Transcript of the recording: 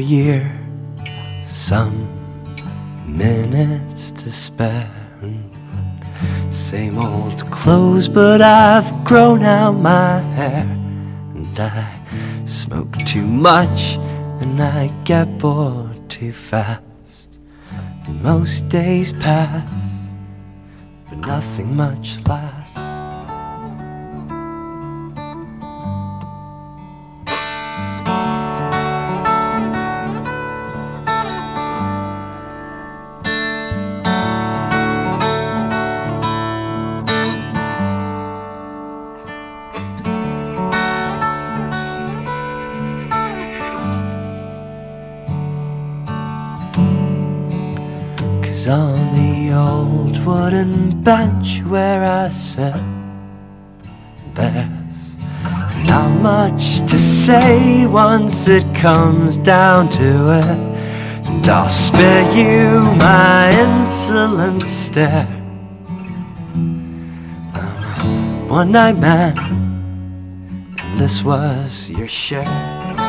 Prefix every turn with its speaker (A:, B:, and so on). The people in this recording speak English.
A: year, some minutes to spare. Same old clothes, but I've grown out my hair. And I smoke too much, and I get bored too fast. And most days pass, but nothing much lasts. 'Cause on the old wooden bench where I sit, there's not much to say once it comes down to it. And I'll spare you my insolent stare. I'm a one-night man, and this was your share.